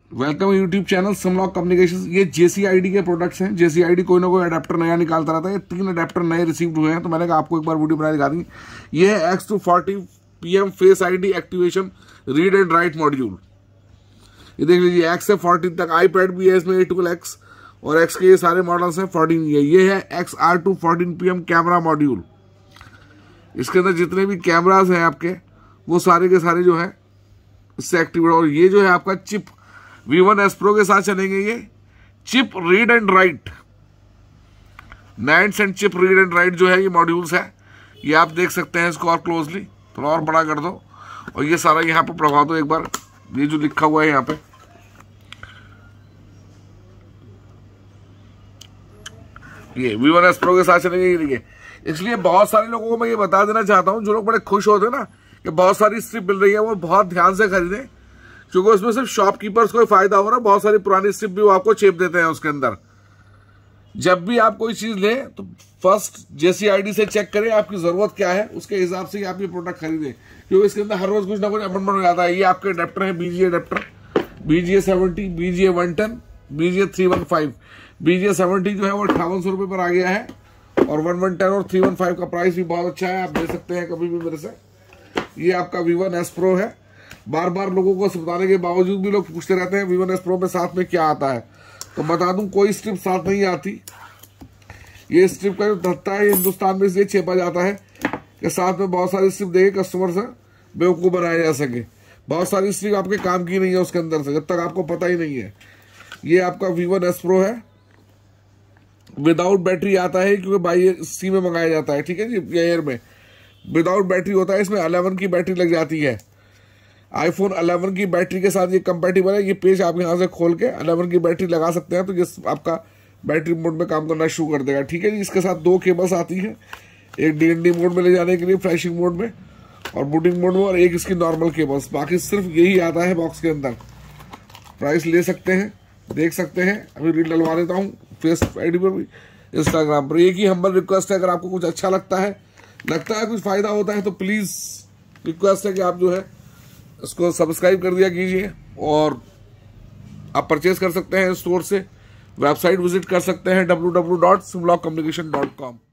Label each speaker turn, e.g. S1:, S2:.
S1: Welcome YouTube channel Samlock communication. ये JCID के products हैं। JCID कोई ना कोई अडेप्टर नया निकालता रहता है। ये 3 अडेप्टर नए रिसीव हुए हैं, तो मैंने कहा आपको एक बार वीडियो बना दिखा दी। ये है X240 PM face ID activation read and write module. ये देख लीजिए, X से 14 तक iPad भी है इसमें, A12X और X के ये सारे मॉडल्स हैं। 14 ये है XR2 14 PM कैमरा मॉड्यूल। इसके अंदर जितने भी कैमराज हैं आपके, वो सारे के सारे जो है इससे एक्टिवेट। और ये जो है आपका चिप V1S Pro के साथ चलेंगे। ये chip read and write, NANDs and chip read and write जो है ये मॉड्यूल्स है। ये आप देख सकते हैं इसको और क्लोजली, थोड़ा और बड़ा कर दो और ये सारा यहाँ पे पढ़वा दो एक बार। ये जो लिखा हुआ है यहाँ पे, ये V1S Pro के साथ चलेंगे। ये देखिए, इसलिए बहुत सारे लोगों को मैं ये बता देना चाहता हूँ, जो लोग बड़े खुश होते हैं ना कि बहुत सारी स्ट्रिप मिल रही है, वो बहुत ध्यान से खरीदें, क्योंकि उसमें सिर्फ शॉपकीपर्स को फायदा हो रहा है। बहुत सारी पुरानी स्ट्रिप भी वो आपको चेप देते हैं उसके अंदर। जब भी आप कोई चीज लें तो फर्स्ट JCID से चेक करें आपकी जरूरत क्या है, उसके हिसाब से ही आप ये प्रोडक्ट खरीदें, क्योंकि इसके अंदर हर रोज कुछ ना कुछ अमेंडमेंट हो जाता है। ये आपके अडेप्टर है, BGA adapter, BGA 70, BGA 110, BGA 315। BGA 70 जो है वो 5800 रुपये पर आ गया है, और 110 और 315 का प्राइस भी बहुत अच्छा है, आप ले सकते हैं कभी भी मेरे से। ये आपका V1S Pro है। बार बार लोगों को बताने के बावजूद भी लोग पूछते रहते हैं V1S Pro में साथ में क्या आता है, तो बता दूं कोई स्ट्रिप साथ नहीं आती। ये स्ट्रिप का जो धत्ता है हिंदुस्तान में इसलिए छेपा जाता है कि साथ में बहुत सारी स्ट्रिप देके कस्टमर से बेवकूफ़ बनाया जा सके। बहुत सारी स्ट्रिप आपके काम की नहीं है उसके अंदर से, जब तक आपको पता ही नहीं है। ये आपका V1S Pro है, विदाउट बैटरी आता है, क्योंकि बाई सी में मंगाया जाता है, ठीक है जी। एयर में विदाउट बैटरी होता है, इसमें 11 की बैटरी लग जाती है। iPhone 11 की बैटरी के साथ ये कंपैटिबल है। ये पेज आप यहाँ से खोल के 11 की बैटरी लगा सकते हैं, तो ये आपका बैटरी मोड में काम करना शुरू कर देगा, ठीक है जी। इसके साथ 2 केबल्स आती हैं, एक DND मोड में ले जाने के लिए फ्लैशिंग मोड में और बूटिंग मोड में, और एक इसकी नॉर्मल केबल्स। बाकी सिर्फ यही आता है बॉक्स के अंदर। प्राइस ले सकते हैं, देख सकते हैं। अभी रील डलवा देता हूँ फेस ID पर भी, इंस्टाग्राम पर। एक ही हम्बल रिक्वेस्ट है, अगर आपको कुछ अच्छा लगता है कुछ फायदा होता है, तो प्लीज रिक्वेस्ट है कि आप जो है इसको सब्सक्राइब कर दिया कीजिए। और आप परचेज कर सकते हैं स्टोर से, वेबसाइट विजिट कर सकते हैं www.simlockcommunication.com।